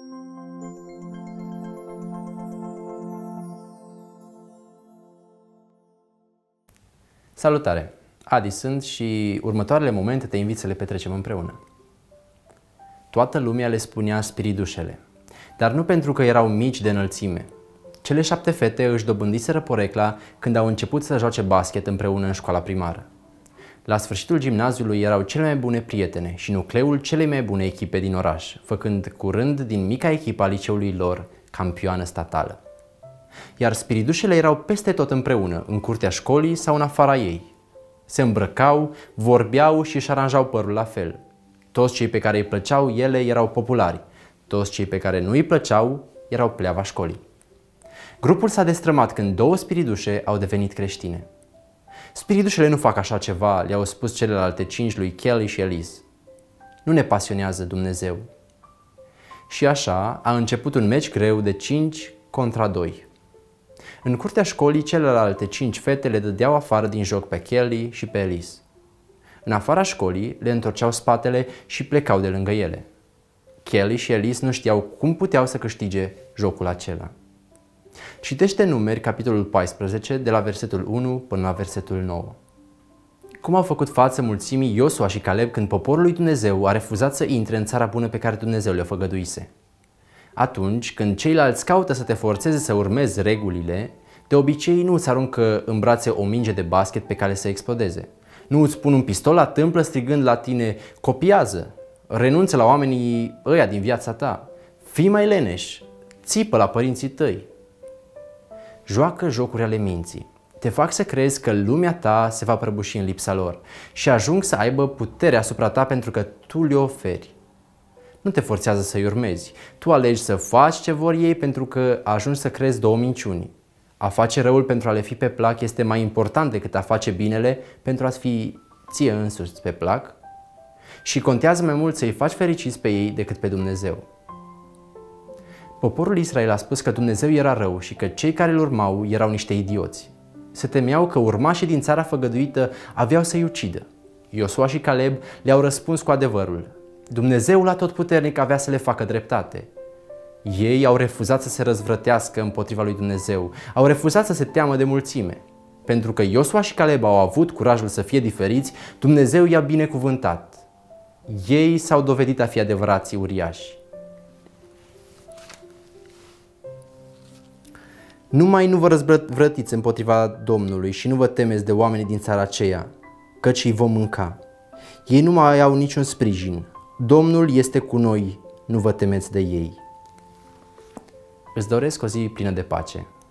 Salutare! Adi sunt și următoarele momente te invit să le petrecem împreună. Toată lumea le spunea spiridușele, dar nu pentru că erau mici de înălțime. Cele 7 fete își dobândiseră porecla când au început să joace basket împreună în școala primară. La sfârșitul gimnaziului erau cele mai bune prietene și nucleul celei mai bune echipe din oraș, făcând curând din mica echipă a liceului lor campioană statală. Iar spiridușele erau peste tot împreună, în curtea școlii sau în afara ei. Se îmbrăcau, vorbeau și își aranjau părul la fel. Toți cei pe care îi plăceau ele erau populari, toți cei pe care nu îi plăceau erau pleava școlii. Grupul s-a destrămat când 2 spiridușe au devenit creștine. Spiridușele nu fac așa ceva, le-au spus celelalte 5 lui Kelly și Elise. Nu ne pasionează Dumnezeu. Și așa a început un meci greu de 5 contra 2. În curtea școlii, celelalte 5 fete le dădeau afară din joc pe Kelly și pe Elise. În afara școlii, le întorceau spatele și plecau de lângă ele. Kelly și Elise nu știau cum puteau să câștige jocul acela. Citește Numeri, capitolul 14, de la versetul 1 până la versetul 9. Cum au făcut față mulțimii Iosua și Caleb când poporul lui Dumnezeu a refuzat să intre în țara bună pe care Dumnezeu le-o făgăduise? Atunci când ceilalți caută să te forțeze să urmezi regulile, de obicei nu îți aruncă în brațe o minge de basket pe care să explodeze. Nu îți pun un pistol la tâmplă strigând la tine: copiază, renunță la oamenii ăia din viața ta, fii mai leneș, țipă la părinții tăi. Joacă jocuri ale minții. Te fac să crezi că lumea ta se va prăbuși în lipsa lor și ajung să aibă putere asupra ta pentru că tu le oferi. Nu te forțează să-i urmezi. Tu alegi să faci ce vor ei pentru că ajungi să crezi 2 minciuni. A face răul pentru a le fi pe plac este mai important decât a face binele pentru a-ți fi ție însuți pe plac și contează mai mult să-i faci fericiți pe ei decât pe Dumnezeu. Poporul Israel a spus că Dumnezeu era rău și că cei care îl urmau erau niște idioți. Se temeau că urmașii din țara făgăduită aveau să-i ucidă. Iosua și Caleb le-au răspuns cu adevărul. Dumnezeul Atotputernic avea să le facă dreptate. Ei au refuzat să se răzvrătească împotriva lui Dumnezeu, au refuzat să se teamă de mulțime. Pentru că Iosua și Caleb au avut curajul să fie diferiți, Dumnezeu i-a binecuvântat. Ei s-au dovedit a fi adevărații uriași. Numai nu vă răzvrătiți împotriva Domnului și nu vă temeți de oamenii din țara aceea, căci îi vom mânca. Ei nu mai au niciun sprijin. Domnul este cu noi, nu vă temeți de ei. Îți doresc o zi plină de pace.